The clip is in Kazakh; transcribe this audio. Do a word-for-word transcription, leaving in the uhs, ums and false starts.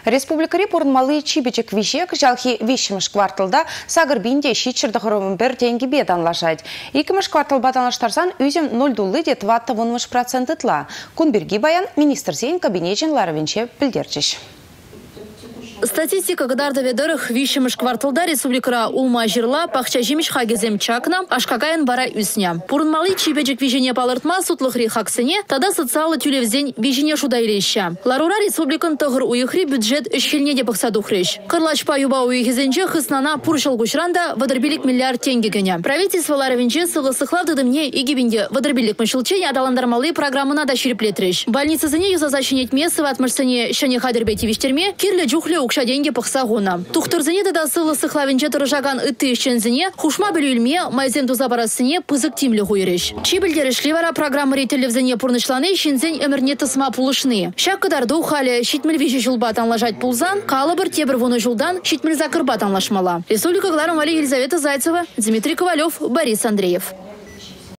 Республикари порнмалы чибечек вишек жалхи вишіміш кварталда сагыр бинде шитчерді құрымын бір тенге бет анлашать. Икіміш квартал батанлаштарсан үзім ноль дулы де тватта вунмыш процент ытла. Кунберги баян министр сейн кабинетен ларовинче білдерчіш. Статистика гдарды ведерых вишемыш кварталда республикара улма жирла пахча жимиш хагезем чакна, ашкакаян бара үсня. Пурнмалы чибеджик вижение палыртма сутлыхри хаксене, тада социалы тюлевзень вижение шудайлеща. Ларура республикан тығыр уйхри бюджет үшхелне де пахсадухреш. Кырлачпа юба уйхезенче хыснана пуршал гушранда вадрбилик миллиард тенге гене. Правительство ларовинче сылысыхлавды дымне игибинде вадрбилик мышылчень адаландармалы программына да шириплетреш. Больница зене юзазачинет месыва атмышсене шане хадербети виштерме, кирле джухле укша деньги пахсагуна. Тухтырзене да сылысы хлавинче тұржаган ытты ишчензене, хушма білюльме, майзен тузабарасыне пызык тимлі хуйреш. Чибілдері шлевара программы рейтелевзене пурнышланы ишчензен өмірне тысма пулышны. Шак кадарду халі шитміл виші жылбатан лажать пулзан, калыбыр тебір вуны жылдан шитміл закырбатан лашмала. Республика Гларом Вали Елизавета Зайцева, Дмитрий Ковалев, Борис Андреев.